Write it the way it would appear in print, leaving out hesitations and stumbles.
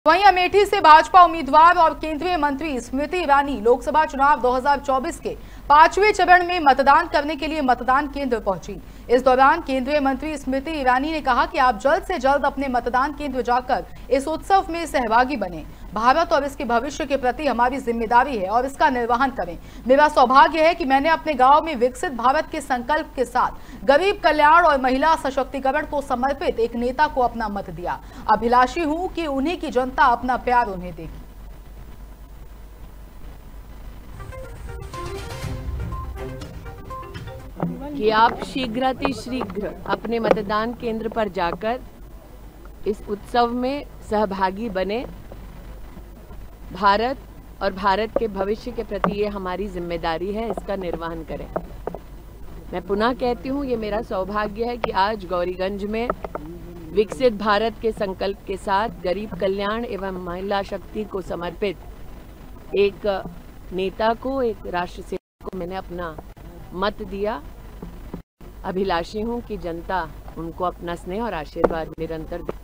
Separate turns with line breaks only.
वहीं अमेठी से भाजपा उम्मीदवार और केंद्रीय मंत्री स्मृति ईरानी लोकसभा चुनाव 2024 के 5वें चरण में मतदान करने के लिए मतदान केंद्र पहुंची। इस दौरान केंद्रीय मंत्री स्मृति ईरानी ने कहा कि आप जल्द से जल्द अपने मतदान केंद्र जाकर इस उत्सव में सहभागी बने। भारत और इसके भविष्य के प्रति हमारी जिम्मेदारी है और इसका निर्वहन करें। मेरा सौभाग्य है कि मैंने अपने गांव में विकसित भारत के संकल्प के साथ गरीब कल्याण और महिला सशक्तिकरण को समर्पित एक नेता को अपना मत दिया। अभिलाषी हूं कि उन्हीं की जनता अपना प्यार उन्हें देगी।
कि आप शीघ्रातिशीघ्र अपने मतदान केंद्र पर जाकर इस उत्सव में सहभागी बने। भारत और भारत के भविष्य के प्रति ये हमारी जिम्मेदारी है, इसका निर्वहन करें। मैं पुनः कहती हूँ, ये मेरा सौभाग्य है कि आज गौरीगंज में विकसित भारत के संकल्प के साथ गरीब कल्याण एवं महिला शक्ति को समर्पित एक नेता को, एक राष्ट्र सेवक को मैंने अपना मत दिया। अभिलाषी हूँ कि जनता उनको अपना स्नेह और आशीर्वाद निरंतर दे।